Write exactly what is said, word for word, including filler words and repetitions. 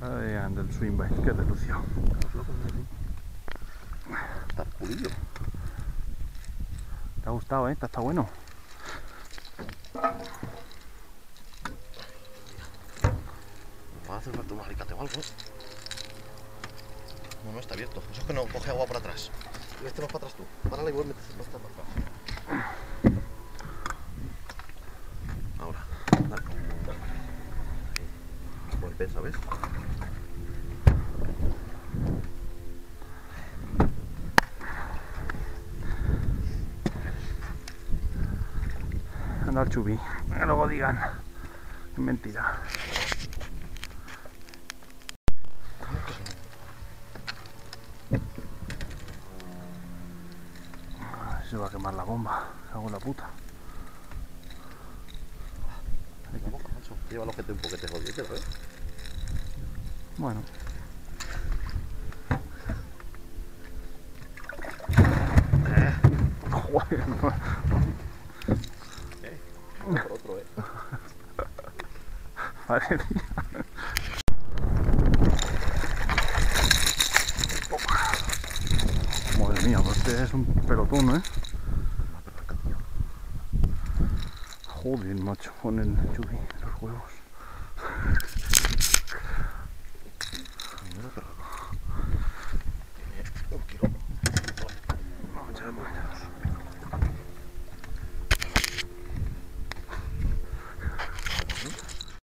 Ay, anda el swing bike, que de lucio. Está pulido. Te ha gustado, ¿eh? Está, está bueno. Va a hacer falta un alicate o algo. No, no está abierto. Eso es que no coge agua por atrás. Este más para atrás tú. Párala y vuelve no está para atrás. Ahora. Dale. Ahí. Buen peso, ¿ves? Anda el chubi. Que luego digan. Es mentira. Se va a quemar la bomba. Cago en la puta. Lleva el ojete un poquete jodido, ¿eh? Bueno. Eh. Joder, no. Eh. Por otro, eh. Madre mía. Madre mía, pues este es un pelotón, ¿eh? Joder, macho, con el chubi, los huevos.